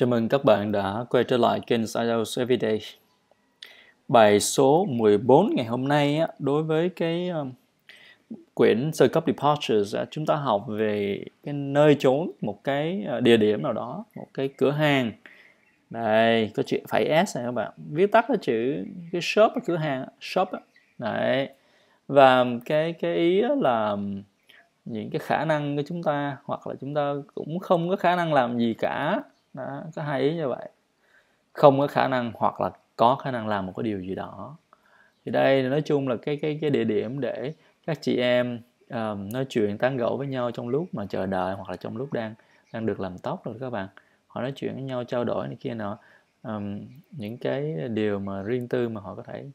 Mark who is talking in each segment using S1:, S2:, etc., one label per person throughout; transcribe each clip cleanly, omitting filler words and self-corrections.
S1: Chào mừng các bạn đã quay trở lại kênh IELTS Everyday. Bài số 14 ngày hôm nay á, đối với cái quyển sơ cấp Departures chúng ta học về cái nơi chốn, một cái địa điểm nào đó, một cái cửa hàng. Đây, có chữ phải S này các bạn. Viết tắt là chữ cái shop, cửa hàng shop á. Đấy. Và cái ý là những cái khả năng của chúng ta, hoặc là chúng ta cũng không có khả năng làm gì cả. Đó, có hai ý như vậy. Không có khả năng hoặc là có khả năng làm một cái điều gì đó. Thì đây nói chung là cái địa điểm để các chị em nói chuyện tán gẫu với nhau trong lúc mà chờ đợi, hoặc là trong lúc đang được làm tóc rồi các bạn. Họ nói chuyện với nhau, trao đổi này kia nọ, những cái điều mà riêng tư mà họ có thể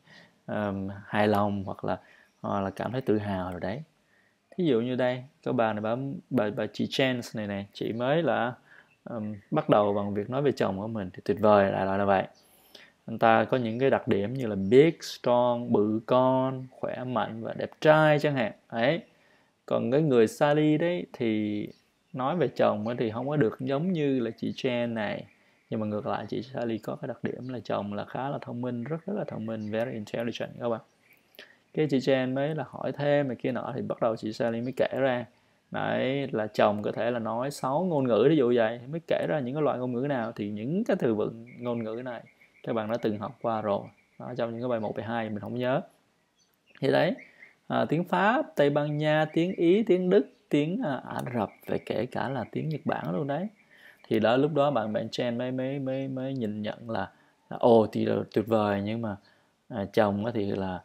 S1: hài lòng hoặc là cảm thấy tự hào rồi đấy. Thí dụ như đây, có bà này, bà chị Chance này, chị mới là bắt đầu bằng việc nói về chồng của mình thì tuyệt vời, là vậy. Anh ta có những cái đặc điểm như là big, strong, bự con, khỏe mạnh và đẹp trai chẳng hạn. Đấy. Còn cái người Sally đấy thì nói về chồng thì không có được giống như là chị Jen này. Nhưng mà ngược lại, chị Sally có cái đặc điểm là chồng là khá là thông minh, rất là thông minh, very intelligent các bạn. Cái chị Jen mới là hỏi thêm này kia nọ thì bắt đầu chị Sally mới kể ra. Đấy, là chồng có thể là nói 6 ngôn ngữ, ví dụ vậy, mới kể ra những cái loại ngôn ngữ nào, thì những cái từ vựng ngôn ngữ này các bạn đã từng học qua rồi. Đó, trong những cái bài 1, bài 2 mình không nhớ. Thì đấy, tiếng Pháp, Tây Ban Nha, tiếng Ý, tiếng Đức, tiếng Ả Rập, và kể cả là tiếng Nhật Bản luôn đấy. Thì đó, lúc đó bạn Chen mới nhìn nhận là thì là tuyệt vời, nhưng mà chồng thì là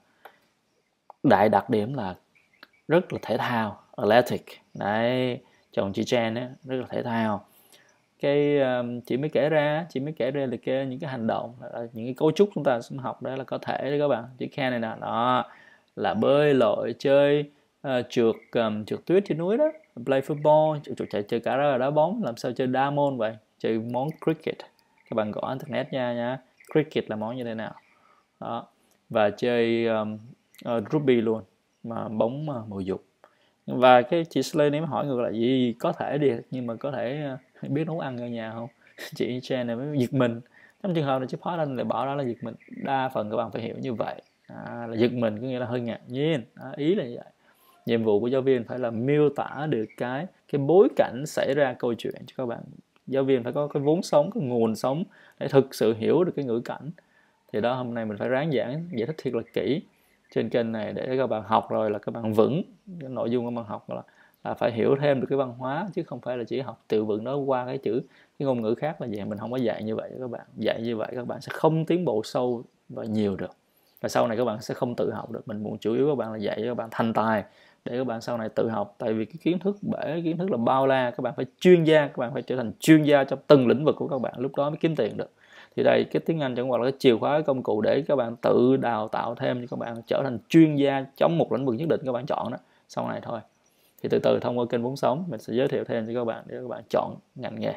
S1: đại đặc điểm là rất là thể thao, athletic. Đấy, chồng chị Chen á rất là thể thao. Cái chị mới kể ra là những cái hành động, những cái cấu trúc chúng ta sẽ học đó là có thể đấy các bạn. Chữ can này nè, đó là bơi lội, chơi trượt tuyết trên núi đó, play football, chơi cả ra đá bóng, làm sao chơi đa môn vậy, chơi món cricket. Các bạn gõ internet nha, cricket là món như thế nào đó. Và chơi rugby luôn, mà bóng bầu dục. Và cái chị Slay này mới hỏi ngược lại, gì có thể đi, nhưng mà có thể biết nấu ăn ở nhà không? Chị Chen này mới giật mình. Trong trường hợp này chị Poland lại bảo đó là giật mình. Đa phần các bạn phải hiểu như vậy, là giật mình có nghĩa là hơi ngạc nhiên. Ý là như vậy. Nhiệm vụ của giáo viên phải là miêu tả được cái bối cảnh xảy ra câu chuyện cho các bạn. Giáo viên phải có cái vốn sống, cái nguồn sống để thực sự hiểu được cái ngữ cảnh. Thì đó, hôm nay mình phải ráng giải thích thiệt là kỹ trên kênh này để các bạn học rồi là các bạn vững. Cái nội dung các bạn học là phải hiểu thêm được cái văn hóa, chứ không phải là chỉ học từ vựng đó qua cái ngôn ngữ khác là vậy. Mình không có dạy như vậy cho các bạn. Dạy như vậy các bạn sẽ không tiến bộ sâu và nhiều được, và sau này các bạn sẽ không tự học được. Mình muốn chủ yếu các bạn là dạy cho các bạn thành tài để các bạn sau này tự học. Tại vì cái kiến thức là bao la, các bạn phải chuyên gia, các bạn phải trở thành chuyên gia trong từng lĩnh vực của các bạn, lúc đó mới kiếm tiền được. Thì đây, cái tiếng Anh chẳng qua là cái chìa khóa, cái công cụ để các bạn tự đào tạo thêm cho các bạn trở thành chuyên gia trong một lĩnh vực nhất định các bạn chọn đó sau này thôi. Thì từ từ thông qua kênh Vốn Sống mình sẽ giới thiệu thêm cho các bạn để các bạn chọn ngành nghề.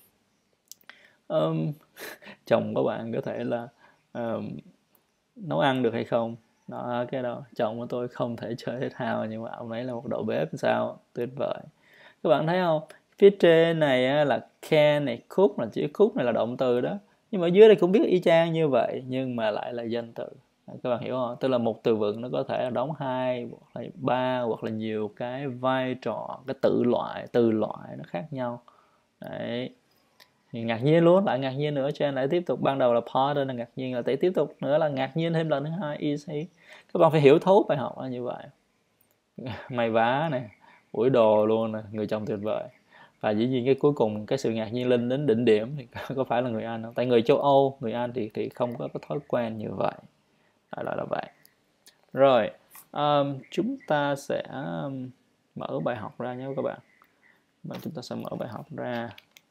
S1: Chồng của bạn có thể là nấu ăn được hay không đó, cái đó chồng của tôi không thể chơi thể thao nhưng mà ông ấy là một đầu bếp sao tuyệt vời. Các bạn thấy không, phía trên này là can này, cook là chữ cook này là động từ đó, nhưng mà ở dưới đây cũng biết y chang như vậy nhưng mà lại là danh từ. Các bạn hiểu không? Tức là một từ vựng nó có thể là đóng 2 hoặc là 3 hoặc là nhiều cái vai trò, cái từ loại nó khác nhau. Đấy. Thì ngạc nhiên luôn, lại ngạc nhiên nữa, cho nên lại tiếp tục. Ban đầu là pardon là ngạc nhiên, là tiếp tục nữa là ngạc nhiên thêm lần thứ hai, easy. Các bạn phải hiểu thấu bài học là như vậy. May vá này, ủi đồ luôn nè, người chồng tuyệt vời. Và dĩ nhiên cái cuối cùng cái sự ngạc nhiên lên đến đỉnh điểm thì có phải là người Anh không? Tại người châu Âu, người Anh thì không có thói quen như vậy. Là vậy. Rồi, chúng ta sẽ mở bài học ra nhé các bạn. Và chúng ta sẽ mở bài học ra.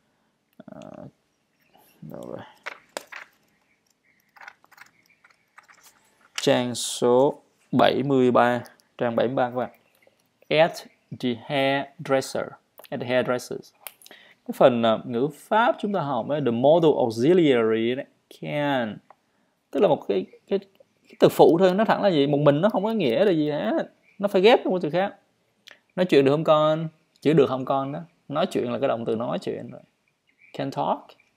S1: Rồi. Trang số 73, trang 73 các bạn. At the hairdresser. At the hairdressers. Cái phần ngữ pháp chúng ta học ấy, the modal auxiliary đấy, can. Tức là một cái từ phụ thôi, nó thẳng là gì? Một mình nó không có nghĩa là gì hết. Nó phải ghép với một từ khác. Nói chuyện được không con? Chữ được không con đó. Nói chuyện là cái động từ nói chuyện rồi. Can talk.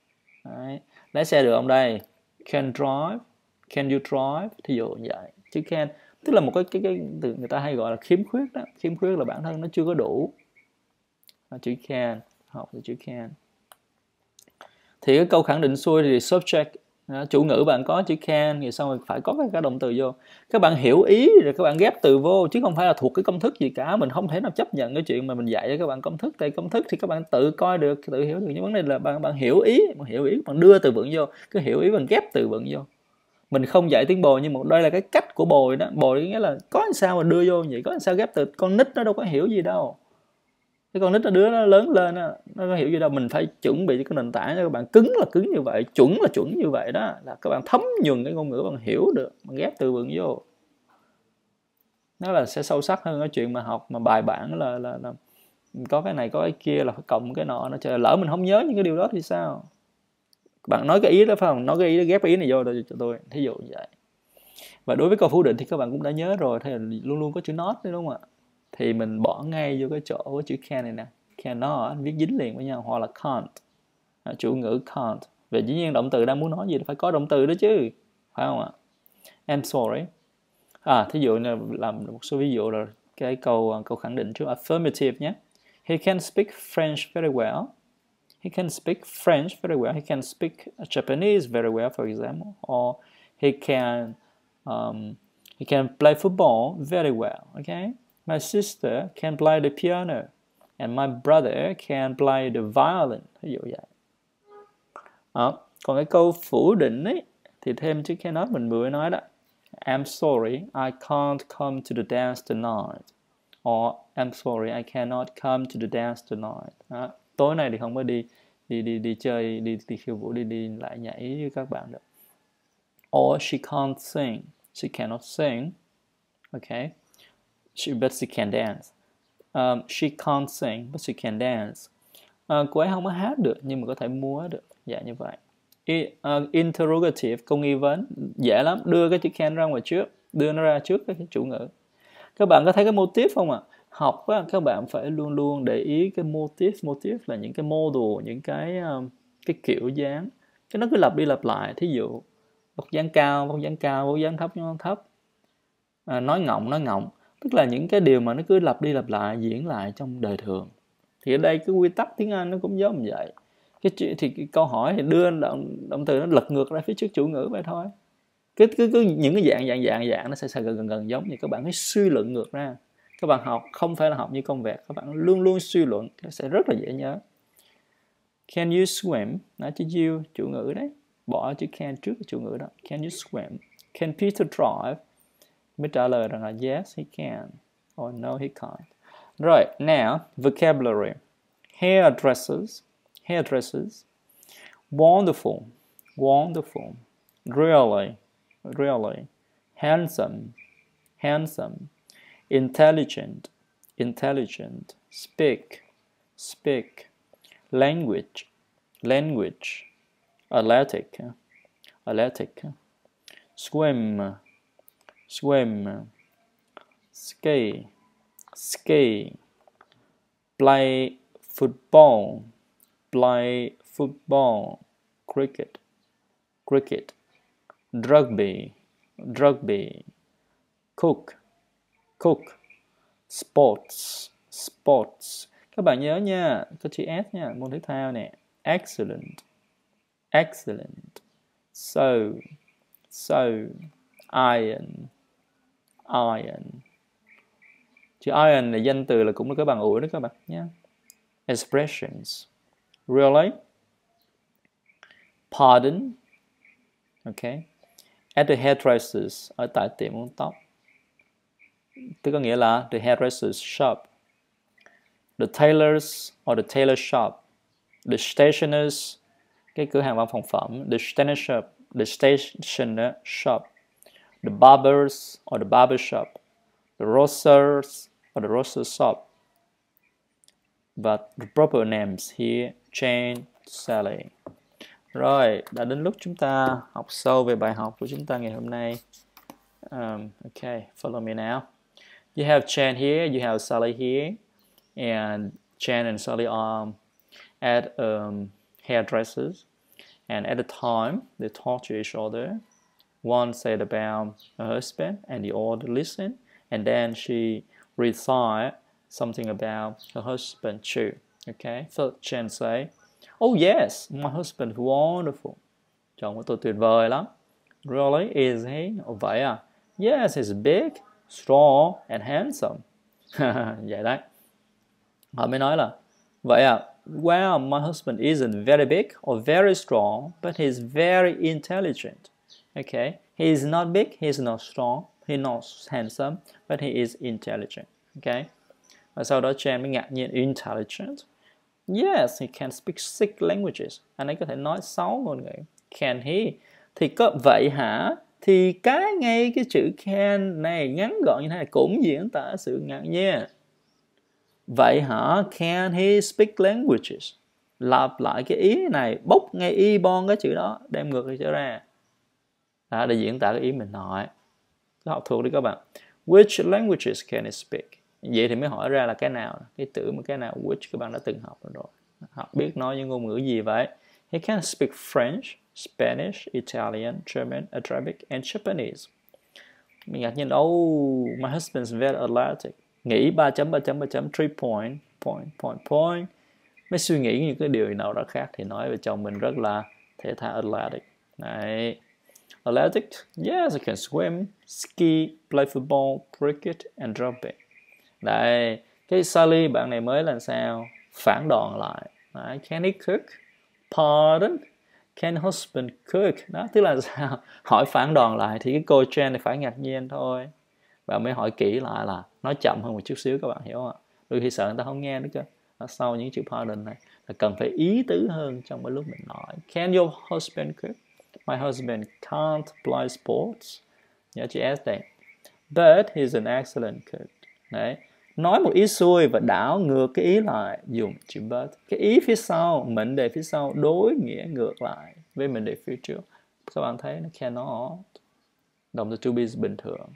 S1: Đấy. Lái xe được không đây? Can drive. Can you drive? Thí dụ như vậy. Chứ can tức là một cái từ người ta hay gọi là khiếm khuyết đó. Khiếm khuyết là bản thân nó chưa có đủ. Chữ can, học từ chữ can. Thì cái câu khẳng định xuôi thì subject, chủ ngữ bạn có chữ can, thì xong rồi phải có cái động từ vô. Các bạn hiểu ý rồi các bạn ghép từ vô, chứ không phải là thuộc cái công thức gì cả. Mình không thể nào chấp nhận cái chuyện mà mình dạy cho các bạn công thức. Tại công thức thì các bạn tự coi được, tự hiểu được. Nhưng vấn đề là bạn hiểu ý, bạn đưa từ vựng vô, cứ hiểu ý bạn ghép từ vựng vô. Mình không dạy tiếng Bồi, nhưng mà đây là cái cách của Bồi đó. Bồi nghĩa là có sao mà đưa vô vậy, có sao ghép từ. Con nít nó đâu có hiểu gì đâu. Cái con nít nó đứa nó lớn lên nó có hiểu gì đâu. Mình phải chuẩn bị cái nền tảng cho các bạn cứng là cứng như vậy, chuẩn là chuẩn như vậy đó, là các bạn thấm nhuần cái ngôn ngữ, bạn hiểu được, bạn ghép từ vựng vô, nó là sẽ sâu sắc hơn cái chuyện mà học mà bài bản là có cái này có cái kia là phải cộng cái nọ. Nó trời, lỡ mình không nhớ những cái điều đó thì sao? Bạn nói cái ý đó phải không? Nói cái ý đó, ghép cái ý này vô cho tôi, thí dụ như vậy. Và đối với câu phủ định thì các bạn cũng đã nhớ rồi, thế là luôn luôn có chữ not đấy, đúng không ạ? Thì mình bỏ ngay vô cái chỗ của chữ can này nè, cannot viết dính liền với nhau, hoặc là can't, chủ ngữ can't. Về dĩ nhiên động từ đang muốn nói gì phải có động từ đó chứ, phải không ạ? I'm sorry. Thí dụ như làm một số ví dụ rồi, cái câu khẳng định trước, affirmative nhé. He can speak French very well. He can speak French very well. He can speak Japanese very well, for example. Or he can play football very well. Okay. My sister can play the piano, and my brother can play the violin. Ví dụ vậy. Còn cái câu phủ định ấy thì thêm chữ cannot mình vừa nói đó. I'm sorry, I can't come to the dance tonight. Or I'm sorry, I cannot come to the dance tonight. Tối nay thì không có đi chơi, đi khiêu vũ, đi lại nhảy với các bạn được. Or she can't sing. She cannot sing. Okay. But she can dance. She can't sing, but she can dance. Cô ấy không có hát được nhưng mà có thể múa được. Dạ như vậy. Interrogative, câu nghi vấn, dễ lắm. Đưa cái chữ can ra ngoài trước, đưa nó ra trước cái chủ ngữ. Các bạn có thấy cái motif không ạ? Học á, các bạn phải luôn luôn để ý cái motif. Motif là những cái model, những cái kiểu dáng. Cái nó cứ lặp đi lặp lại. Thí dụ vóc dáng cao, vóc dáng thấp. Nói ngọng. Tức là những cái điều mà nó cứ lặp đi lặp lại, diễn lại trong đời thường. Thì ở đây cái quy tắc tiếng Anh nó cũng giống như vậy. Cái câu hỏi thì đưa động từ nó lật ngược ra phía trước chủ ngữ vậy thôi. Cứ những cái dạng nó sẽ gần giống như các bạn hãy suy luận ngược ra. Các bạn học không phải là học như công việc, các bạn luôn luôn suy luận, sẽ rất là dễ nhớ. Can you swim? Nói chữ you, chủ ngữ đấy, bỏ chữ can trước cái chủ ngữ đó. Can you swim? Can Peter drive? Mới trả lời rằng là yes he can, or no he can't. Rồi, now vocabulary. Hairdressers, wonderful, really, handsome, intelligent, speak, language, athletic, swim, ski, play football, cricket, rugby, cook, sports. Các bạn nhớ nha, có chữ S nha, môn thể thao nè. Excellent, so, iron. Chữ iron là danh từ, là cũng là cái bằng ủi đó các bạn nhé. Expressions. Really? Pardon? Okay. At the hairdressers, ở tại tiệm uốn tóc. Tức có nghĩa là the hairdressers shop. The tailors or the tailor shop. The stationers, cái cửa hàng văn phòng phẩm. The stationer shop. The barbers or the barber shop. The roasters or the roaster shop. Và the proper names here, Jane, Sally. Rồi, đã đến lúc chúng ta học sâu về bài học của chúng ta ngày hôm nay. Okay, follow me now. You have Jane here, you have Sally here, and Jane and Sally are at hairdressers, And at the time, they talked to each other. One said about her husband, and the other listened. And then she recited something about her husband too. Okay, so Jen say, "Oh yes, my husband is wonderful." Chồng của tôi tuyệt vời lắm. Really, is he? Ồ vậy à? Yes, he's big, strong and handsome. Vậy đấy. Họ mới nói là, vậy à, well, my husband isn't very big or very strong, but he's very intelligent. Okay, he is not big, he is not strong, he is not handsome, but he is intelligent. Okay, và sau đó Jen mới ngạc nhiên, intelligent? Yes, he can speak 6 languages. Anh ấy có thể nói 6 ngôn ngữ. Can he? Thì có vậy hả? Thì ngay cái chữ can này ngắn gọn như thế này cũng diễn tả sự ngạc nhiên. Vậy hả? Can he speak languages? Lặp lại cái ý này, bốc ngay y bon cái chữ đó, đem ngược trở ra. Đó, để diễn tả cái ý mình nói. Cứ học thuộc đi các bạn. Which languages can he speak? Vậy thì mới hỏi ra là cái nào, cái từ mà cái nào which các bạn đã từng học rồi. Học biết nói những ngôn ngữ gì vậy? He can speak French, Spanish, Italian, German, Arabic and Japanese. Mình ngạc nhiên, oh, my husband's very athletic. Nghĩ 3 point. Mới suy nghĩ những cái điều nào đó khác thì nói về chồng mình rất là thể thao, athletic. Đấy. Athletic, yes, I can swim, ski, play football, cricket and rugby. Đấy, cái Sally bạn này mới làm sao? Phản đòn lại. Đấy, can he cook? Pardon? Can husband cook? Đó, tức là sao? Hỏi phản đòn lại thì cái cô Jen này phải ngạc nhiên thôi. Và mới hỏi kỹ lại là nói chậm hơn một chút xíu, các bạn hiểu không ạ? Đôi khi sợ người ta không nghe nữa cơ. Sau những chữ pardon này là cần phải ý tứ hơn trong cái lúc mình nói. Can your husband cook? My husband can't play sports. Nhớ chữ S đây. But he's an excellent cook. Đấy. Nói một ý xuôi và đảo ngược cái ý lại, dùng chữ but. Cái ý phía sau, mệnh đề phía sau đối nghĩa ngược lại với mệnh đề phía trước. Các bạn thấy nó cannot. Động từ to be bình thường.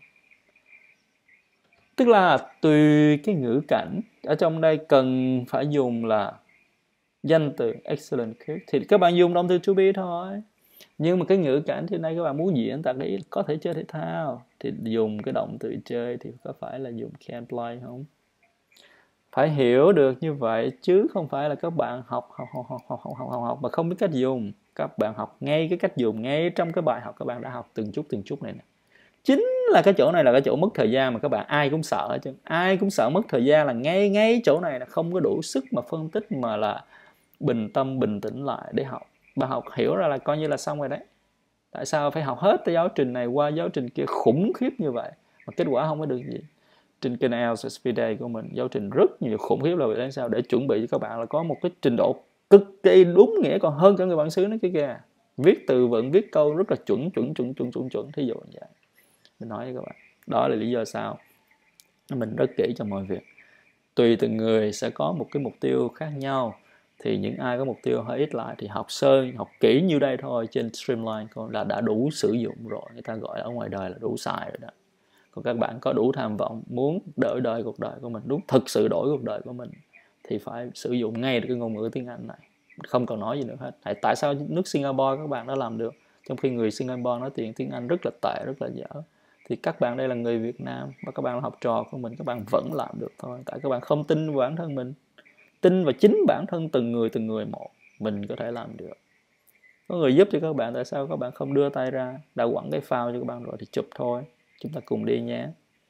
S1: Tức là tùy cái ngữ cảnh, ở trong đây cần phải dùng là danh từ excellent cook thì các bạn dùng động từ to be thôi. Nhưng mà cái ngữ cảnh thì nay các bạn muốn diễn tả cái có thể chơi thể thao thì dùng cái động từ chơi thì có phải là dùng can play không? Phải hiểu được như vậy chứ không phải là các bạn học mà không biết cách dùng. Các bạn học ngay cái cách dùng ngay trong cái bài học các bạn đã học từng chút này nè. Chính là cái chỗ này là cái chỗ mất thời gian mà các bạn ai cũng sợ chứ. Ai cũng sợ mất thời gian là ngay chỗ này là không có đủ sức mà phân tích mà là bình tâm bình tĩnh lại để học. Bạn học hiểu ra là coi như là xong rồi đấy. Tại sao phải học hết tới giáo trình này qua giáo trình kia khủng khiếp như vậy mà kết quả không có được gì? Trên kênh IELTS Everyday của mình giáo trình rất nhiều khủng khiếp là vì sao để chuẩn bị cho các bạn là có một cái trình độ cực kỳ đúng nghĩa còn hơn cả người bản xứ nữa kia. Viết từ vựng, viết câu rất là chuẩn, thí dụ như vậy. Mình nói với các bạn, đó là lý do sao mình rất kỹ trong mọi việc. Tùy từng người sẽ có một cái mục tiêu khác nhau. Thì những ai có mục tiêu hơi ít lại thì học học kỹ như đây thôi trên Streamline là đã đủ sử dụng rồi. Người ta gọi là ở ngoài đời là đủ xài rồi đó. Còn các bạn có đủ tham vọng muốn đổi đời cuộc đời của mình, đúng thực sự đổi cuộc đời của mình thì phải sử dụng ngay được cái ngôn ngữ tiếng Anh này. Không cần nói gì nữa hết. Tại sao nước Singapore các bạn đã làm được trong khi người Singapore nói tiếng Anh rất là tệ, rất là dở? Thì các bạn đây là người Việt Nam và các bạn là học trò của mình, các bạn vẫn làm được thôi. Tại các bạn không tin vào bản thân mình, tin vào chính bản thân từng người một, mình có thể làm được. Có người giúp cho các bạn, tại sao các bạn không đưa tay ra? Đã quẳng cái phao cho các bạn rồi thì chụp thôi. Chúng ta cùng đi nhé.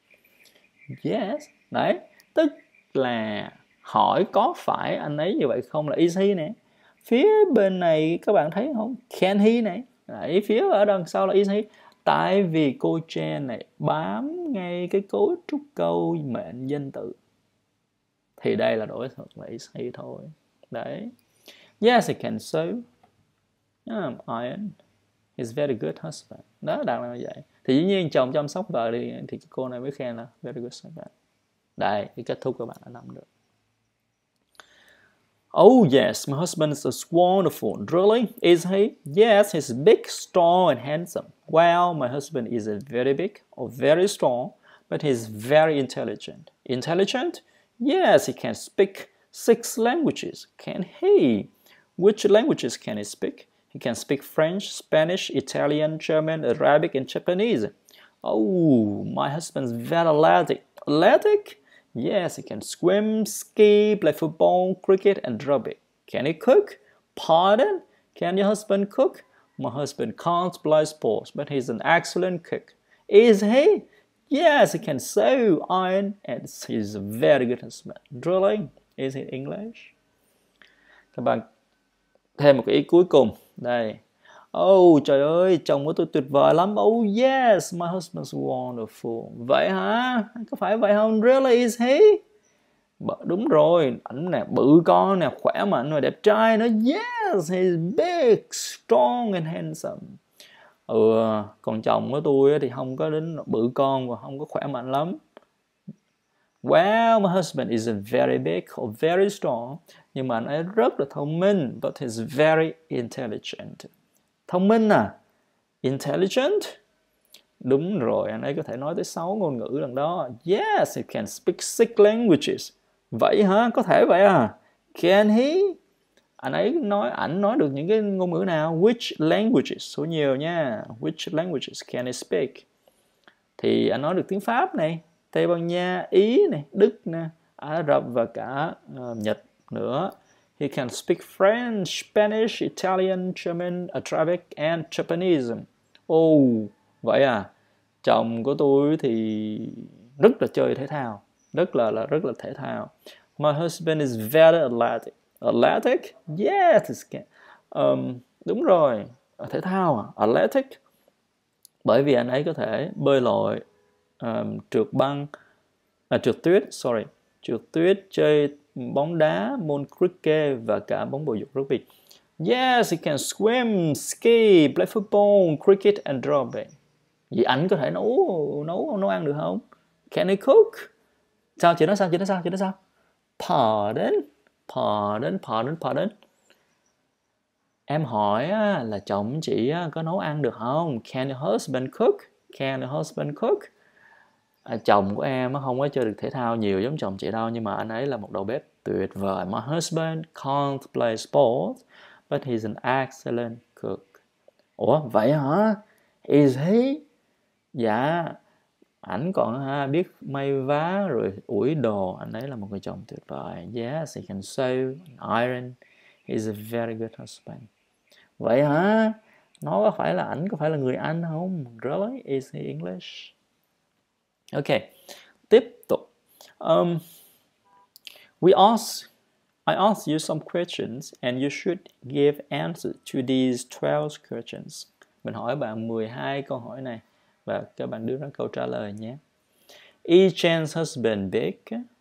S1: Yes. Đấy, tức là hỏi có phải anh ấy như vậy không là is he nè. Phía bên này các bạn thấy không? Can he này. Đấy, phía ở đằng sau là is he. Tại vì cô Jen này bám ngay cái cấu trúc câu mệnh danh từ. Thì đây là đổi thuật là is he thôi. Đấy. Yes, he can sew. Iron. He's very good husband. Đó, đặt là như vậy. Thì dĩ nhiên chồng chăm sóc vợ thì cô này mới khen là very good husband. Đây, cái kết thúc các bạn đã nắm được. Oh yes, my husband is wonderful. Really? Is he? Yes, he's big, strong and handsome. Well, my husband isn't very big or very strong, but he's very intelligent. Intelligent? Yes, he can speak 6 languages. Can he? Which languages can he speak? He can speak French, Spanish, Italian, German, Arabic, and Japanese. Oh, my husband's very athletic. Athletic? Yes, he can swim, ski, play football, cricket, and rugby. Can he cook? Pardon? Can your husband cook? My husband can't play sports, but he's an excellent cook. Is he? Yes, he can sew, iron, and he's a very good husband. Really? Is it English? Các bạn thêm một cái ý cuối cùng. Đây. Oh, trời ơi, chồng của tôi tuyệt vời lắm. Oh, yes, my husband's wonderful. Vậy hả? Có phải vậy không? Really, is he? Đúng rồi, ảnh nè, bự con nè, khỏe mạnh và đẹp trai nữa. Yes, he's big, strong and handsome. Còn chồng của tôi thì không có đến bự con và không có khỏe mạnh lắm. Well, my husband isn't very big or very strong, nhưng mà anh ấy rất là thông minh, but he's very intelligent. Thông minh à? Intelligent? Đúng rồi, anh ấy có thể nói tới 6 ngôn ngữ lần đó. Yes, he can speak 6 languages. Vậy hả? Có thể vậy à? Can he? Ảnh nói được những cái ngôn ngữ nào? Which languages? Số nhiều nha. Which languages can he speak? Thì anh nói được tiếng Pháp này, Tây Ban Nha, Ý này, Đức nè, Ả Rập và cả Nhật nữa. He can speak French, Spanish, Italian, German, Arabic and Japanese. Oh, vậy à? Chồng của tôi thì rất là chơi thể thao, rất là thể thao. My husband is very athletic. Athletic? Yes, đúng rồi, thể thao à? Athletic. Bởi vì anh ấy có thể bơi lội, trượt tuyết, chơi bóng đá, môn cricket và cả bóng bầu dục rugby. Yes, he can swim, ski, play football, cricket and rugby. Vậy ảnh có thể nấu ăn được không? Can he cook? Sao chị nói sao? Pardon. Em hỏi là chồng chị có nấu ăn được không? Can your husband cook? Chồng của em không có chơi được thể thao nhiều giống chồng chị đâu, nhưng mà anh ấy là một đầu bếp tuyệt vời. My husband can't play sports, but he's an excellent cook. Ủa, vậy hả? Is he? Dạ, ảnh còn biết may vá rồi ủi đồ. Anh ấy là một người chồng tuyệt vời. Yes, he can sew, iron. He's a very good husband. Vậy hả? Nó ảnh có phải là người Anh không? Really? Is he English? Okay, tiếp tục. I asked you some questions and you should give answers to these 12 questions. Mình hỏi bạn 12 câu hỏi này và các bạn đưa ra câu trả lời nhé. Is Jen's husband big?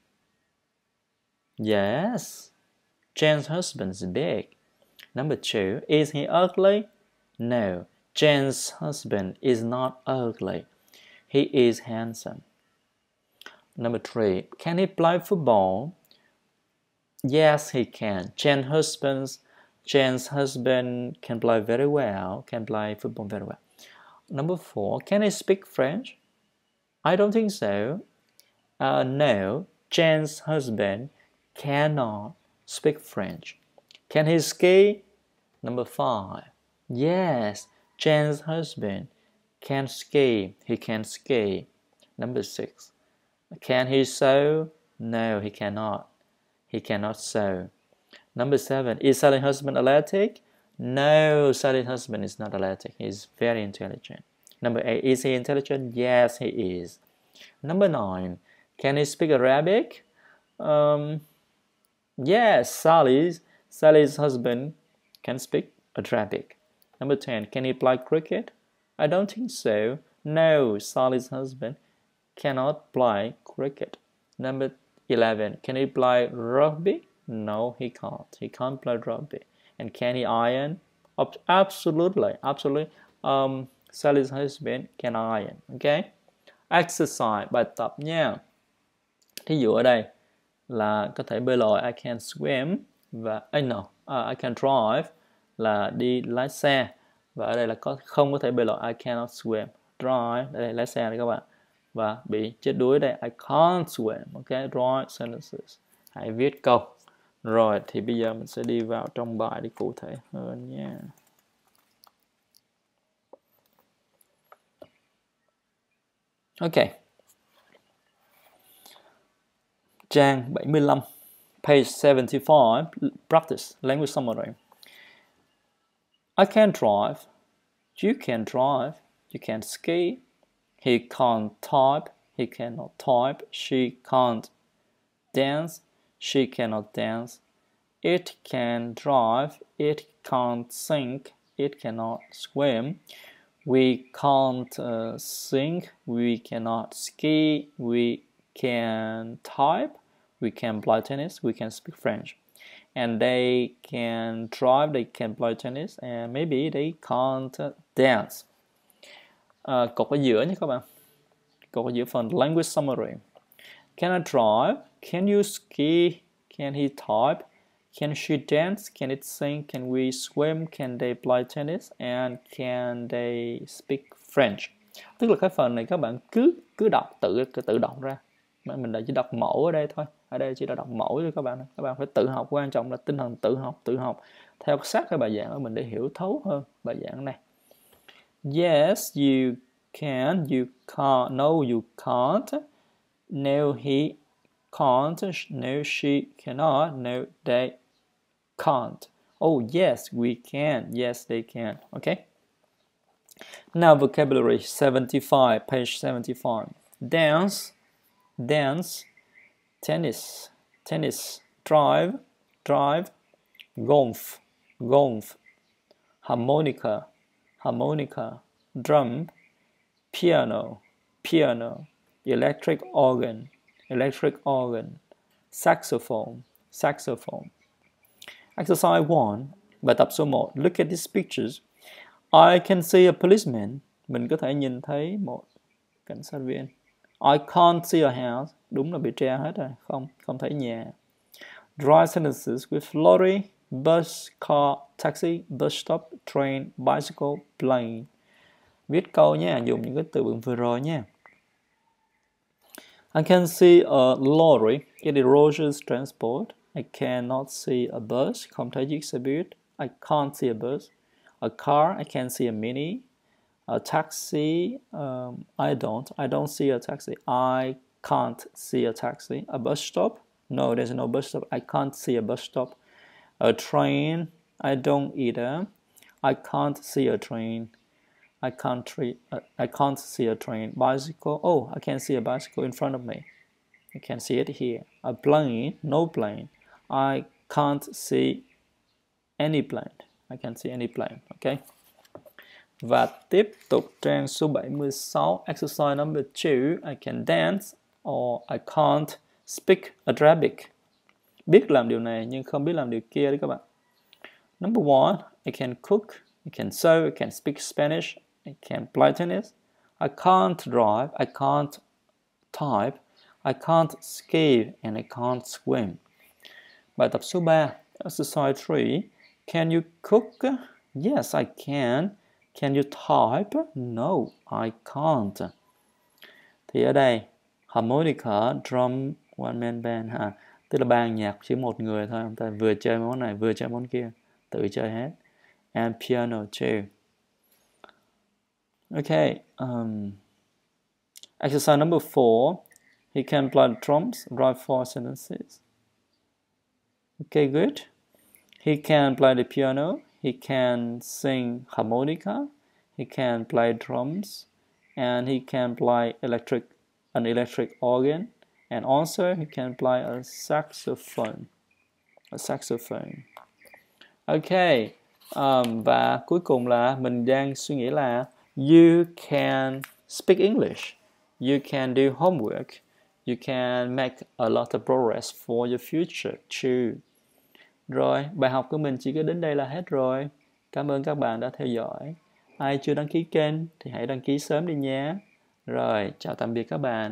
S1: Yes, Jen's husband's big. Number 2, is he ugly? No, Jen's husband is not ugly. He is handsome. Number 3, can he play football? Yes, he can. Jen's husband can play very well, can play football very well. Number 4, can he speak French? I don't think so. No, Jen's husband cannot speak French. Can he ski? Number 5, yes, Jen's husband can ski. He can ski. Number 6, can he sew? No, he cannot. He cannot sew. Number 7, is Sally's husband athletic? No, Sally's husband is not athletic. He's very intelligent. Number 8, is he intelligent? Yes, he is. Number 9, can he speak Arabic? Yes, Sally's husband can speak Arabic. Number 10, can he play cricket? I don't think so. No, Sally's husband cannot play cricket. Number 11, can he play rugby? No, he can't. He can't play rugby. And can he iron? Absolutely. Sally's husband can iron. Okay? Exercise, bài tập nha. Thí dụ ở đây là có thể bơi lội, I can swim, và I can drive là đi lái xe, và ở đây là không có thể bơi lội, I cannot swim. Drive, đây lái xe đây các bạn, và bị chết đuối đây, I can't swim. Ok, write sentences. Hãy viết câu. Rồi thì bây giờ mình sẽ đi vào trong bài để cụ thể hơn nha. Ok. Trang 75, page 75, practice, language summary. I can drive. You can drive. You can ski. He can't type. He cannot type. She can't dance. She cannot dance. It can drive. It can't sing. It cannot swim. We can't sing. We cannot ski. We can type. We can play tennis. We can speak French. And they can drive. They can play tennis. And maybe they can't dance. Cột ở giữa nhé các bạn. Cột ở giữa phần language summary. Can I drive? Can you ski? Can he type? Can she dance? Can it sing? Can we swim? Can they play tennis? And can they speak French? Tức là cái phần này các bạn cứ đọc tự đọc ra. Mình đã chỉ đọc mẫu ở đây thôi. Ở đây chỉ là đọc mẫu cho các bạn. Các bạn phải tự học, quan trọng là tinh thần tự học theo sát cái bài giảng của mình để hiểu thấu hơn bài giảng này. Yes, you can. You can't. No, you can't. No, he can't. No, she cannot. No, they can't. Oh, yes, we can. Yes, they can. Okay. Now vocabulary 75, page 75. Dance, dance. Tennis, tennis. Drive, drive. Golf, golf. Harmonica, harmonica. Drum, piano, piano. Electric organ, electric organ. Saxophone, saxophone. Exercise 1, bài tập số 1. Look at these pictures. I can see a policeman. Mình có thể nhìn thấy một cảnh sát viên. I can't see a house. Đúng là bị tre hết rồi. Không thấy nhà. Dry sentences with lorry, bus, car, taxi, bus stop, train, bicycle, plane. Viết câu nha, dùng những cái từ vựng vừa rồi nha. I can see a lorry. It is Roger's transport. I cannot see a bus. Không thấy chiếc xe buýt. I can't see a bus. A car. I can see a mini. A taxi. I don't see a taxi. I can't see a taxi. A bus stop. No, there's no bus stop. I can't see a bus stop. A train. I don't either. I can't see a train. I can't see a train. Bicycle. Oh, I can see a bicycle in front of me. I can see it here. A plane. No plane. I can't see any plane. I can't see any plane. Okay. Và tiếp tục trang số 76. Exercise number 2. I can dance or I can't speak Arabic. Biết làm điều này nhưng không biết làm điều kia đấy các bạn. Number 1. I can cook. I can sew. I can speak Spanish. I can play tennis. I can't drive. I can't type. I can't ski. And I can't swim. Bài tập số 3. Exercise 3. Can you cook? Yes, I can. Can you type? No, I can't. Thì ở đây, harmonica, drum, one man band ha. Tức là ban nhạc chỉ một người thôi. Ông ta vừa chơi món này, vừa chơi món kia. Tự chơi hết. And piano too. Okay. Exercise number 4. He can play drums. Write 4 sentences. Okay, good. He can play the piano. He can sing harmonica. He can play drums. And he can play an electric organ. And also he can play a saxophone. A saxophone. Okay. Và cuối cùng là mình đang suy nghĩ là you can speak English. You can do homework. You can make a lot of progress for your future too. Rồi, bài học của mình chỉ có đến đây là hết rồi. Cảm ơn các bạn đã theo dõi. Ai chưa đăng ký kênh thì hãy đăng ký sớm đi nhé. Rồi, chào tạm biệt các bạn.